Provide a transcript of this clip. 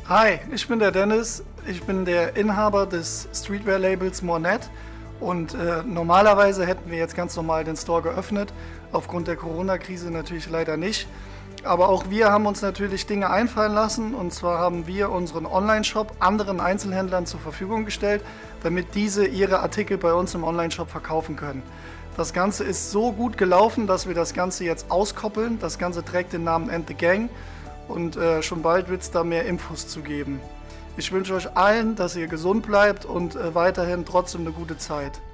Hi, ich bin der Dennis. Ich bin der Inhaber des Streetwear-Labels Monet und normalerweise hätten wir jetzt ganz normal den Store geöffnet. Aufgrund der Corona-Krise natürlich leider nicht. Aber auch wir haben uns natürlich Dinge einfallen lassen, und zwar haben wir unseren Online-Shop anderen Einzelhändlern zur Verfügung gestellt, damit diese ihre Artikel bei uns im Online-Shop verkaufen können. Das Ganze ist so gut gelaufen, dass wir das Ganze jetzt auskoppeln. Das Ganze trägt den Namen And The Gang und schon bald wird es da mehr Infos zu geben. Ich wünsche euch allen, dass ihr gesund bleibt und weiterhin trotzdem eine gute Zeit.